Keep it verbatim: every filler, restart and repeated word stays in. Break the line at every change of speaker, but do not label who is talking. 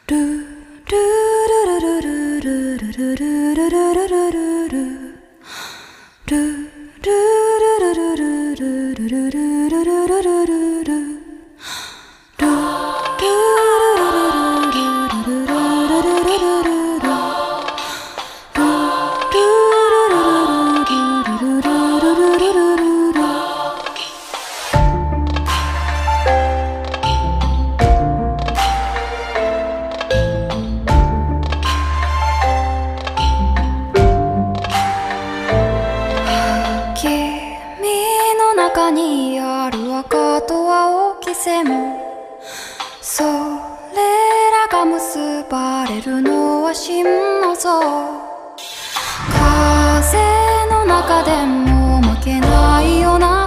中にある赤と青き線、それらが結ばれるのは真の像。風の中でも負けないような